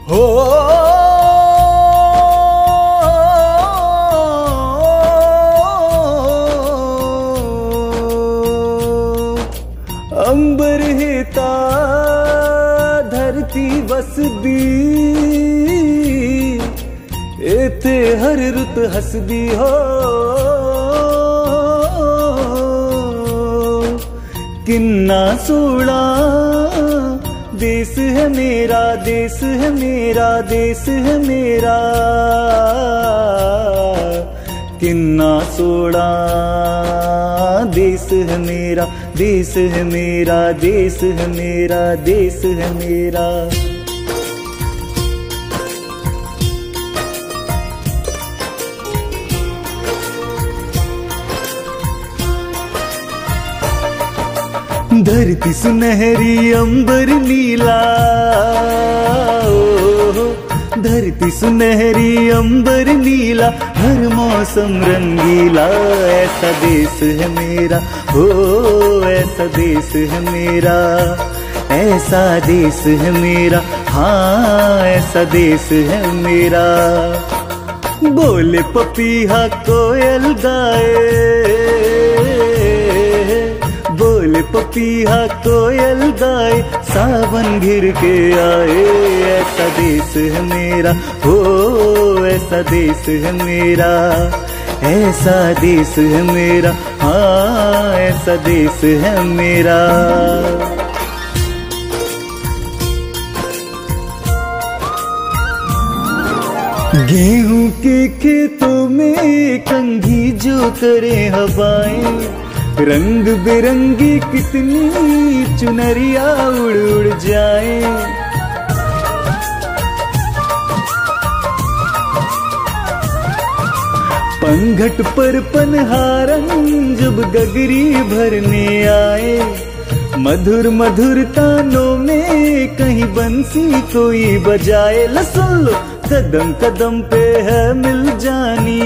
हो अंबर हेता धरती बसदी एते हर रुत हसदी हो किन्ना सोड़ा देश है मेरा, देश है मेरा, देश है मेरा, किन्ना सोड़ा देश है मेरा, देश है मेरा, देश है मेरा, देश है मेरा। धरती सुनहरी अंबर नीला, धरती सुनहरी अंबर नीला, हर मौसम रंगीला, ऐसा देश है मेरा, हो ऐसा देश है मेरा, ऐसा देश है मेरा, हाँ ऐसा देश है मेरा। बोले पपीहा कोयल गाए, बोले पपीहा कोयल गाए, सावन घिर के आए, ऐसा देश है मेरा, हो ऐसा देश है मेरा, ऐसा देश है मेरा, हाँ ऐसा देश है मेरा। गेहूं के खेतों में कंघी जो करे हवाएं, रंग बिरंगी कितनी चुनरिया उड़ उड़ जाए, पंघट पर पनहारन जब गगरी भरने आए, मधुर मधुर तानों में कहीं बंसी कोई बजाए, सुन लो कदम कदम पे है मिल जानी,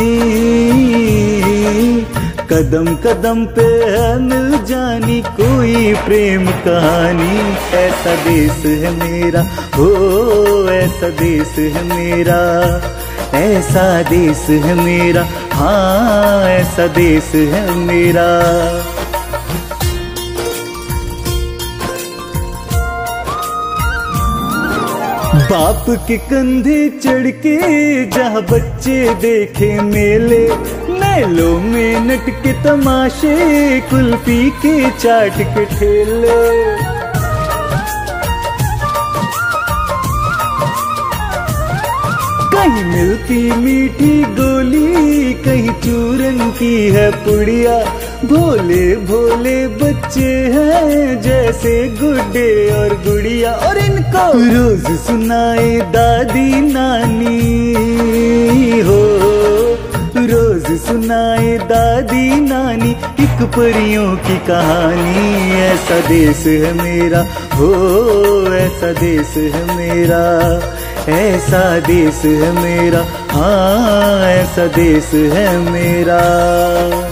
कदम कदम पे है मिल जानी कोई प्रेम कहानी, ऐसा देश है मेरा, हो ऐसा देश है मेरा, ऐसा देश है मेरा, हाँ ऐसा देश है मेरा। बाप के कंधे चढ़ के जहाँ बच्चे देखे मेले, मेलों में नट के तमाशे, कुल्फी के चाट के ठेले, कहीं मिलती मीठी गोली, कहीं चूरन की है पुड़िया, भोले भोले बच्चे हैं जैसे गुड्डे और गुड़िया, और इनको रोज सुनाए दादी नानी, हो रोज सुनाए दादी नानी एक परियों की कहानी, ऐसा देश है मेरा, हो ऐसा देश है मेरा, ऐसा देश है मेरा, हाँ ऐसा देश है मेरा।